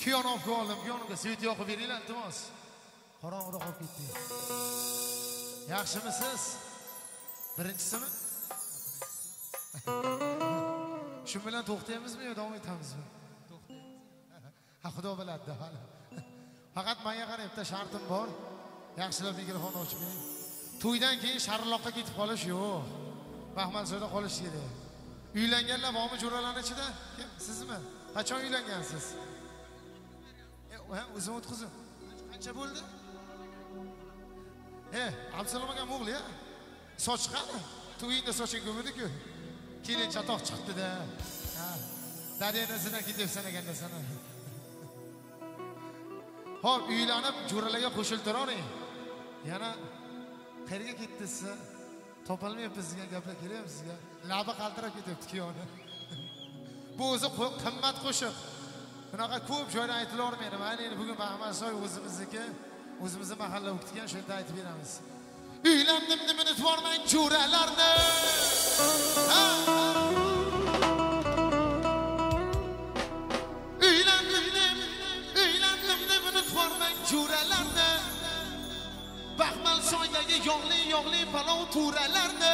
Kuyovni olib oldim, kuyovniga svet yoqib beringlar, iltimos. Qorong'ida qolib ketdi. Yaxshimisiz? Birinchisimi? Shu bilan to'xtaymizmi yo davom etamizmi? To'xtaymiz. Ha, Xudo biladi hali. Faqat menga qarab bitta shartim bor. Yaxshilab mikrofon ochib bering. To'ydan keyin Sharloqqa ketib qolish yo'q. Baxmalsoyda qolish kerak. Uylanganlar bormi jo'ralarning ichida? Sizmi? Qachon uylangansiz? O'zim o'tkazim. Qancha bo'ldi? Absalom akam o'g'li-ya. Soch qani? To'yingda soching ko'midi-ku. Keyin chatoq chiqdi-da. Ha. Dadangizdan ketibsan ekanda sana. Hop, uylanib jo'ralarga qo'shiltiravering. Yana qayerga ketdingiz? Topolmayapsiz degan gaplar kerakmi sizga? Labi qaltirab ketyapti kuyovni. Bu o'zi qimmat qo'shiq. Bunaqa ko'p joyda aytilavermaydi. Mana endi bugun Baxmalsoy o'zimizniki, o'zimizning mahalla o'qitgan shunda aytib beramiz. Uylandim deb unutvormang jo'ralarni. Uylandim deb unutvormang jo'ralarni. Baxmalsoydagi yog'li palov turalarni.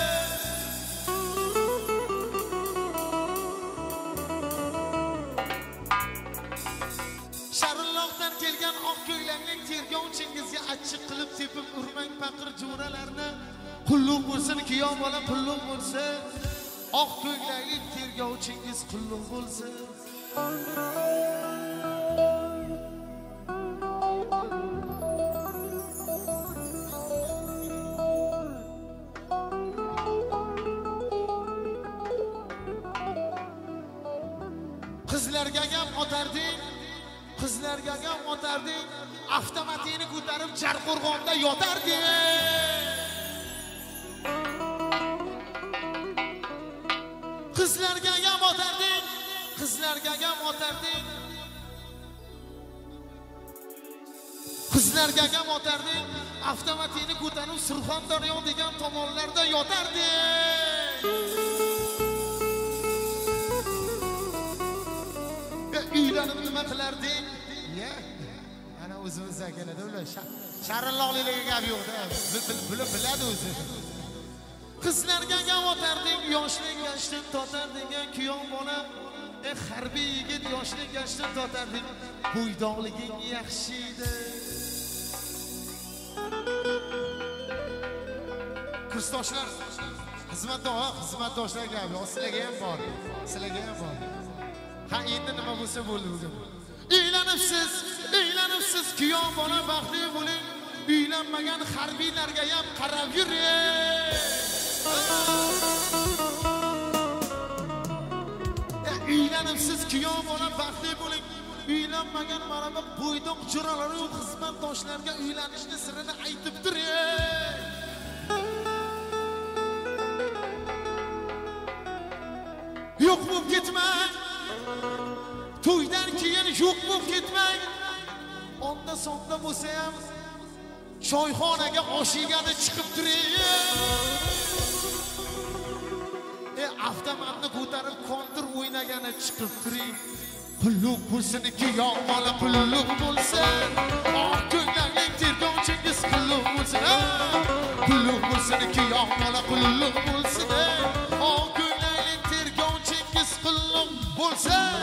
Sharloqdan kelgan oq ko'ylakning tergovchingizga achchiq qilib tepib urmang paqir jo'ralarni. Qulluq bo'lsin kuyov bola, qulluq bo'lsin. Oq ko'ylakli tergovchingiz qulluq bo'lsin. Qizlarga gap otarding, qizlarga gap otarding, avtomatini ko'tarib Jarqo'rg'onda yotarding. Qizlarga gap otarding, qizlarga gap otarding. Qizlarga gap otarding, avtomatini ko'tarib Surxondaryo degan tomonlarda yotarding. Uylanib nima qilarding? Ana o'zimizga keladi ular. Sharloqlilarga gap yo'q-da. Biladi o'zi. Qizlarga gap otarding, yoshlik gashtin totarding, kuyov bola. Harbiy yigit yoshlik gashtin totarding. Bo'ydoqliging yaxshi edi. Kursdoshlar, xizmatdoshlar gap yo'q. Sizlarga ham bor. Sizlarga ham bor. Ha, endi nima bo'lsa bo'ldi bugun. Uylanibsiz, kuyov bola baxtli bo'ling. Uylanmagan harbiylarga ham qarab yuring. Uylanibsiz, kuyov bola baxtli bo'ling. Uylanmagan mana bu bo'ydoq jo'ralar va xizmatdoshlarga uylanishni sirini aytib turing. Yo'q bo'lib ketmang. To'ydan keyin yo'q bo'lib ketmang. Onda sonda bo'lsa ham choyxonaga oshigani chiqib turing. Avtomatni ko'tarib kontur o'ynagani chiqib turing. Qulluq bo'lsin kuyov bola, qulluq bo'lsin. Oq ko'ylakning tergovchingiz qulluq bo'lsin. Qulluq bo'lsin kuyov bola, qulluq bo'lsin. Oq ko'ylakning tergovchingiz qulluq bo'lsin.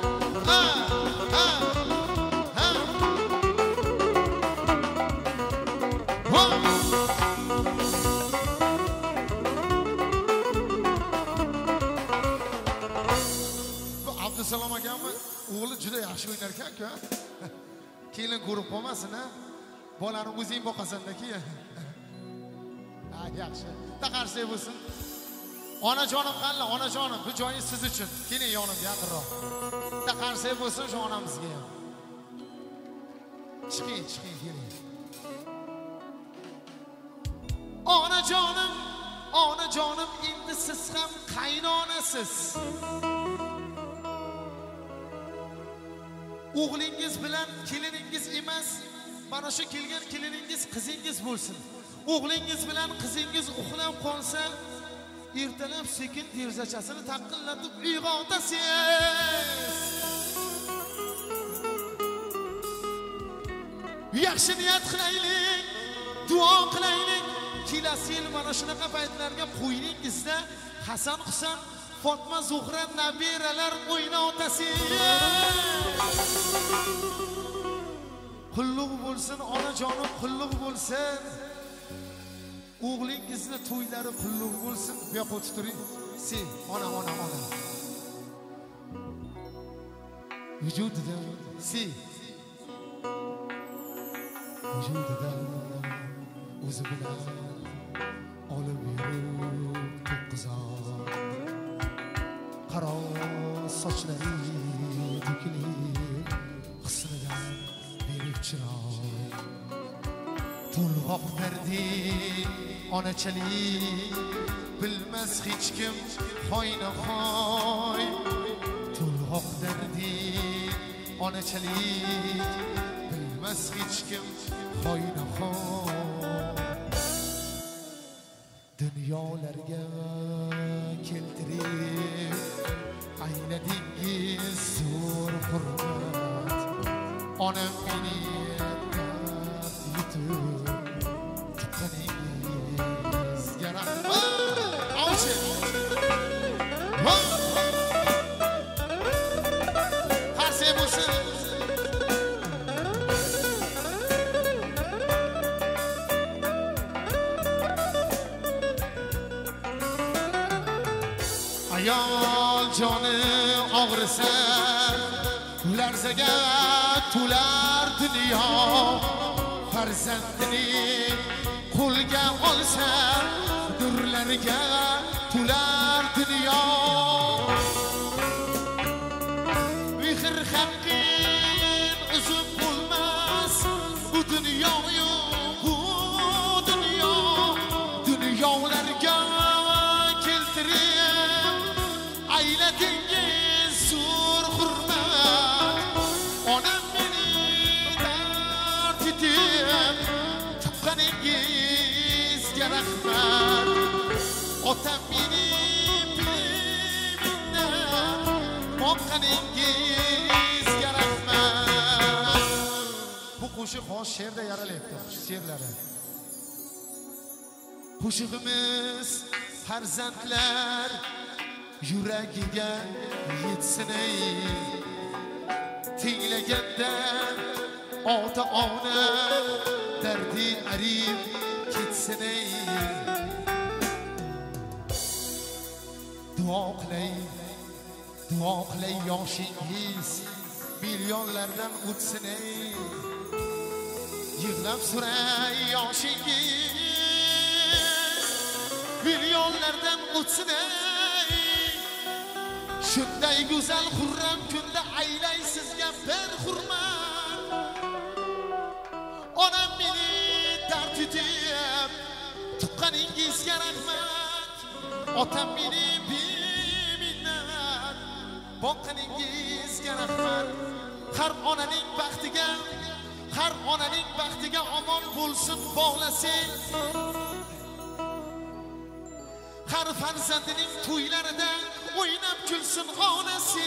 Abdusalom akamni o'g'li juda yaxshi o'ynar ekan-ku. Kelin ko'rib qolmasin-a. Bolani o'zing boqasan-da keyin. Ha, yaxshi. Taqarsak bo'lsin. Onajonim qanday? Onajonim, bu joyingiz siz uchun. Keling yonimga yaqinroq. Taqarsak bo'lsin shu onamizga ham. Chiqing, keling. Onajonim, endi siz ham qaynonasiz. O'g'lingiz bilan keliningiz emas, mana shu kelgan keliningiz qizingiz bo'lsin. O'g'lingiz bilan qizingiz uxlab qolsa, ertalab sekin derazachasini taqillatib uyg'otasiz. yaxshi niyat qilaylik, duo qilaylik. Kelasi yil mana shunaqa paytlarga qo'yningizda Hasan Husan, Fatma Zuhra nabiralar o'yna otasi. Qulluq bo'lsin, onajonim qulluq bo'lsin. O'g'lingizni to'ylari qulluq bo'lsin. Bu yoqqa o'tib turing. Si, ona. Vujudida si. Vujudida o'zi bilan olib yurib to'qqizor. Qaro sochlari to'kilib, husnidan berib chiroy. To'lg'oq dardi onachalik bilmas hech kim hoynahoy. To'lg'oq dardi onachalik bilmas hech kim hoynahoy. Dunyolarga keltirib ayladingiz zo'r hurmat. Onam meni yutib tuqqaningizga rahmat. Avchi qarsa bo'lsin. Ayol joni og'risa larzaga to'lar dunyo. Farzandini qo'lga olsa nurlarga to'lar dunyo. Mehr haqqin uzib bo'lmas bu dunyoyu bu dunyo. Dunyolarga keltirib ayladingiz zo'r hurmat. Onam meni dard etib tuqqaningizga rahmat. Otam meni beminnat boqqaningizga rahmat. Bu qo'shiq hozir she'rda yaralyapti, she'rlari. Qo'shig'imiz farzandlar yuragiga yetsin ey. Tinglaganda ota-ona dardi arib ketsin ey. Duo qilay yoshingiz milyonlardan o'tsin ey. Yig'lab so'ray yoshingiz milyonlardan o'tsin ey. Shunday go'zal xurram kunda aylay sizga bir hurmat. Onam meni dard etib tuqqaningizga rahmat. Otam meni beminnat boqqaningizga rahmat. Har onaning baxtiga omon bo'lsin bog'lasi. Har farzandining to'ylarida o'ynab kulsin onasi.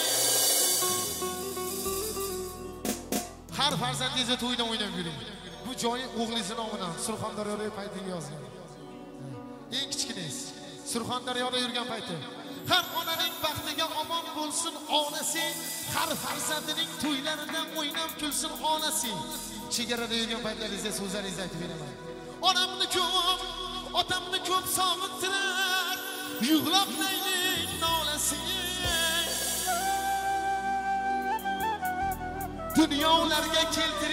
Har farzandingizni to'yda o'ynab yuring. Bu joyi o'g'lingiz nomidan Surxondaryoda paytiga yozgan. Eng kichkinangiz Surxondaryoda yurgan payti. Har onaning baxtiga omon bo'lsin onasi. Har farzandining to'ylarida o'ynab kulsin onasi. Chegarada yurgan paytlaringizda so'zlaringizni aytib beraman. Onamni ko'p, otamni ko'p sog'intirar, yig'loqlaylik nolasi. Dunyolarga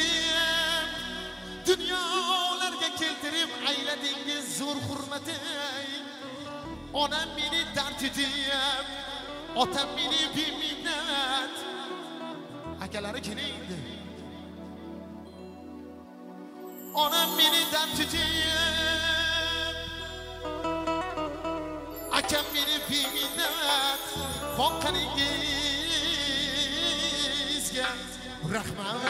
keltirib ayladingiz zo'r hurmati. Onam meni dard etib, otam meni beminnat. Akalari keling endi. Onam meni dard etib, akam meni beminnat boqqaningizga rahmat.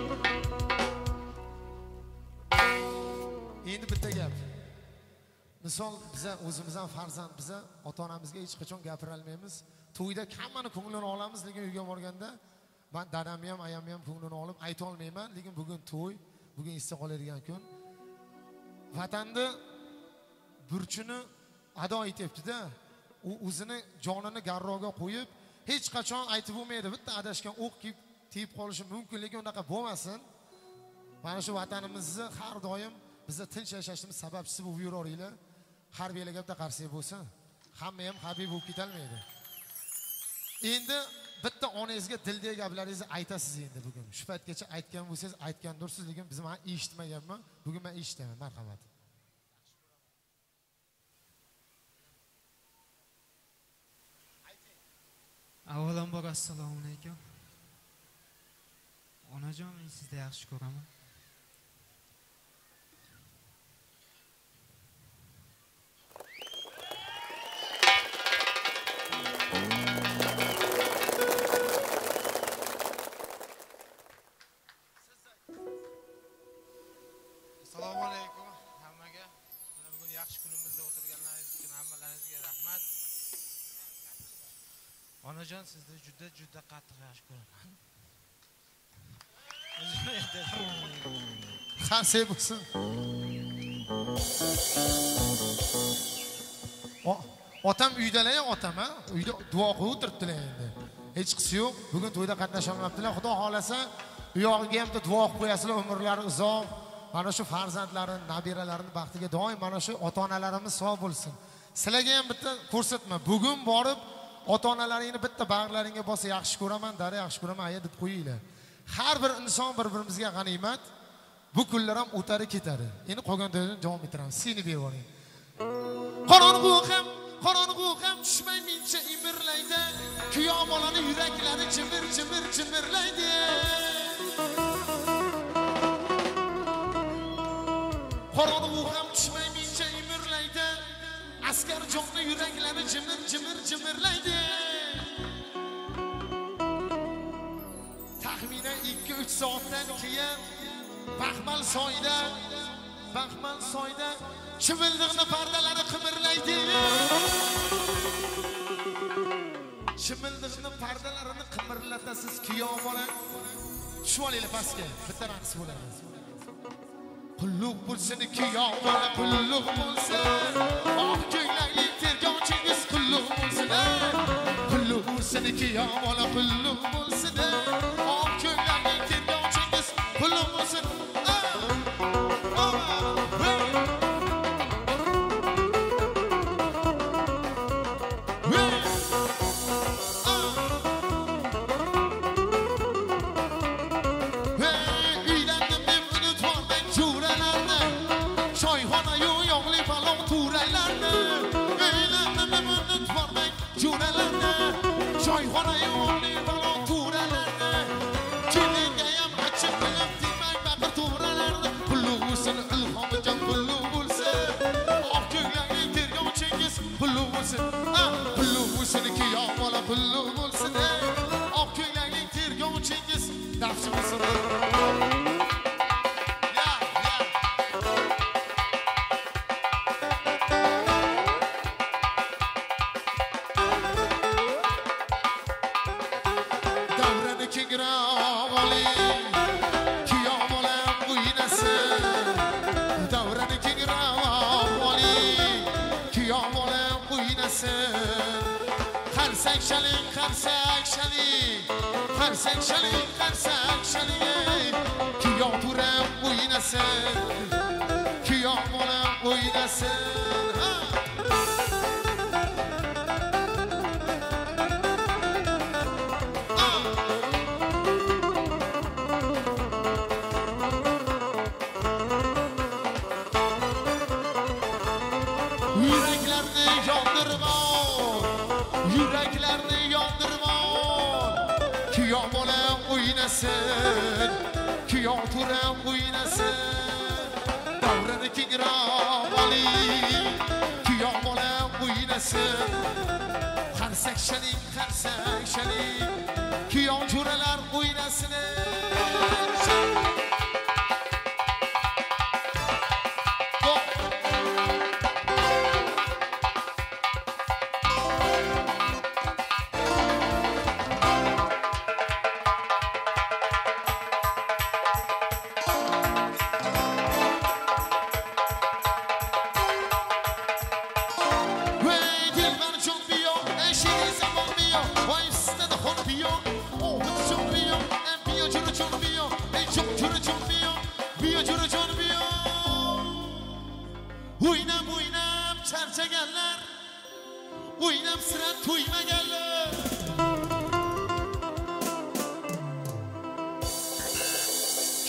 Endi bitta gap. misol biza o'zimiz ham farzand biza ota-onamizga hech qachon gapira olmaymiz. To'yda hammani ko'nglini olamiz, lekin uyga borganda men dadamni ham, ayamni ham ko'nglini olib ayta olmayman, lekin bugun to'y, bugun esda qoladigan kun. Vatanni burchini ado etyapti-da. U o'zini jonini garroga qo'yib, hech qachon aytib bo'lmaydi. Bitta adashgan o'q tiyib qolishi mumkin, lekin unaqa bo'lmasin. Mana shu vatanimizni har doim bizga tinch yashashimiz sababchisi bo'lib yuraveringlar. Harbiylarga bitta qarsak bo'lsin, hamma ham harbiy bo'lib ketolmaydi. Endi bitta onangizga dildagi gaplaringizni aytasiz endi bugun. Shu paytgacha aytgan bo'lsangiz aytgandirsiz, lekin biz men eshitmaganman. Bugun men eshitaman, marhamat. Avvalambor assalomu alaykum. Onajon, men sizni yaxshi ko'raman. Assalomu alaykum hammaga. Mana bugun yaxshi kunimizda o'tirganlaringiz uchun hammalaringizga rahmat. Onajon, sizni juda qattiq yaxshi ko'raman. Qarsak bo'lsin. Otam uydalar, otam ha, uyda duo qilib o'tiribdilar endi. Hech qisi yo'q. Bugun to'yda qatnasholmabdilar. Xudo xolasa, u yog'iga ham duo qilib qo'yasizlar, umrlari uzoq. Mana shu farzandlarini, nabiralarini baxtiga doim mana shu ota-onalarimiz sog' bo'lsin. Sizlarga ham bitta ko'rsatma. Bugun borib ota-onalaringni bitta bag'rlaringga bosa yaxshi ko'raman, dara yaxshi ko'raman aya deb qo'yinglar. Har bir inson bir-birimizga g'animat. Bu kunlar ham o'tadi ketadi. Endi qolganda davom ettiramiz. Seni bevoring. Qorong'u ham tushmay mincha imirlaydi. Kuyo bolani yuraklari chimirlaydi. Qorong'u ham tushmay mincha imirlaydi. Askar jonni yuraklari chimirlaydi. Taxminan 2-3 soatdan keyin Baxmal soyda Chimildiqni pardalari qimirlaydi. Chimildiqni pardalarini qimirlatasiz kuyov bola. Tushib olinglar pastga, bitta raqs bo'ladi. Qulluq bo'lsin kuyov bola, qulluq bo'lsin. Oq ko'ylakli tergovchingiz qulluq bo'lsin. Qulluq bo'lsin kuyov bola, qulluq bo'lsin. Oq ko'ylakli tergovchingiz qulluq bo'lsin.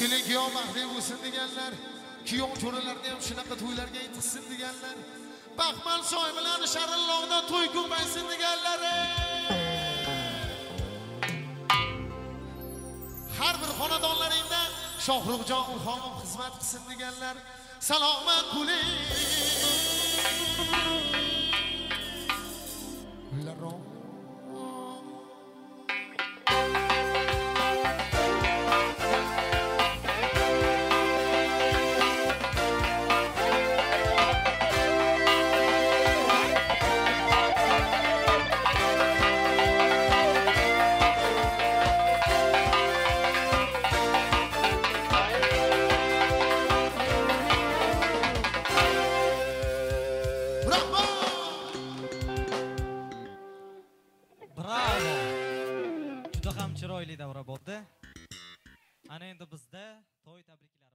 kelin kuyov baxtli bo'lsin deganlar, kuyov jo'ralarni ham shunaqa to'ylarga yetishsin deganlar, baxmal soy bilan sharilloqda to'y ko'paysin deganlar. Har bir xonadonlaringda Shohruxjon Urxonov xizmat qilsin deganlar. Salomat bo'ling. Chiroyli davra bo'ldi. Ana endi bizda to'y tabriklari